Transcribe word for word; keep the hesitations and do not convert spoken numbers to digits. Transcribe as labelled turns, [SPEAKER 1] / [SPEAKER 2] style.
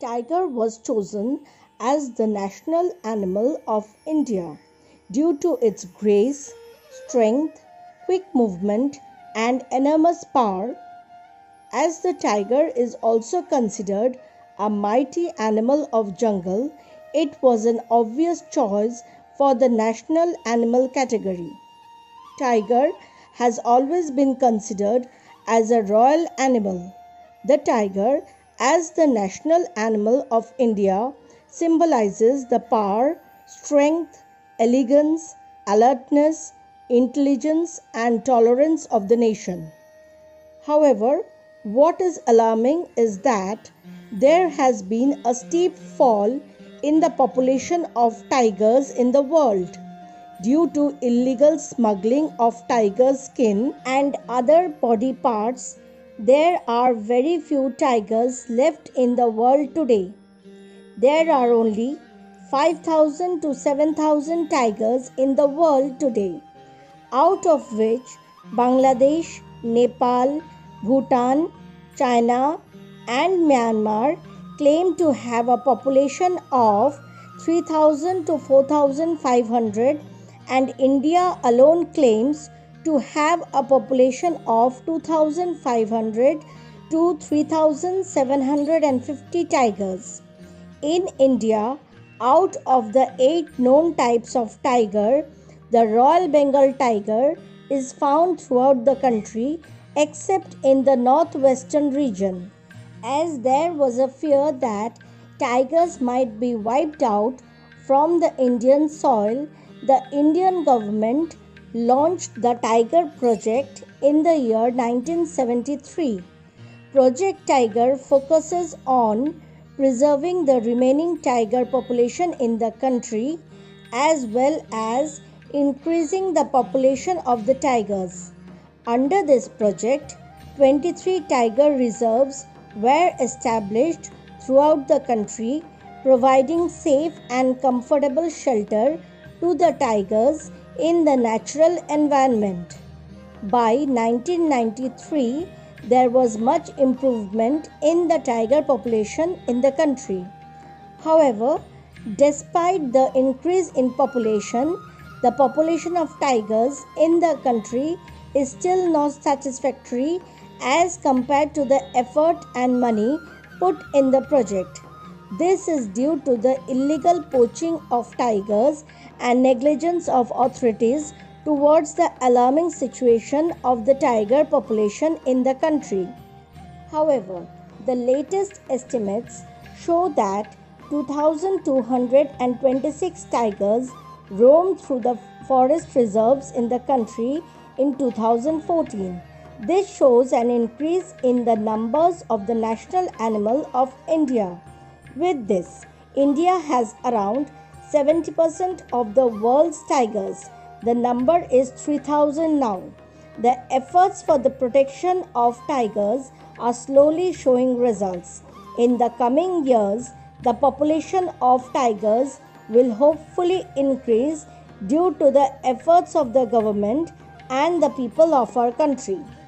[SPEAKER 1] tiger was chosen as the national animal of India due to its grace, strength, quick movement, and enormous power. As the tiger is also considered a mighty animal of jungle, it was an obvious choice for the national animal category. Tiger has always been considered as a royal animal. The tiger, as the national animal of India, symbolizes the power, strength, elegance, alertness, intelligence, and tolerance of the nation. However, what is alarming is that there has been a steep fall in the population of tigers in the world due to illegal smuggling of tiger skin and other body parts. There are very few tigers left in the world today. There are only five thousand to seven thousand tigers in the world today, out of which Bangladesh, Nepal, Bhutan, China, and Myanmar claim to have a population of three thousand to four thousand five hundred, and India alone claims to have a population of two thousand five hundred to three thousand seven hundred fifty tigers. In India, out of the eight known types of tiger, the Royal Bengal tiger is found throughout the country except in the northwestern region. As there was a fear that tigers might be wiped out from the Indian soil, the Indian government launched the Tiger Project in the year nineteen seventy-three. Project Tiger focuses on preserving the remaining tiger population in the country as well as increasing the population of the tigers. Under this project, twenty-three tiger reserves were established throughout the country, providing safe and comfortable shelter to the tigers in the natural environment. By nineteen ninety-three, there was much improvement in the tiger population in the country. However, despite the increase in population, the population of tigers in the country is still not satisfactory as compared to the effort and money put in the project. This is due to the illegal poaching of tigers and negligence of authorities towards the alarming situation of the tiger population in the country. However, the latest estimates show that two thousand two hundred twenty-six tigers roamed through the forest reserves in the country in two thousand fourteen. This shows an increase in the numbers of the national animal of India. With this, India has around seventy percent of the world's tigers. The number is three thousand now. The efforts for the protection of tigers are slowly showing results. In the coming years, the population of tigers will hopefully increase due to the efforts of the government and the people of our country.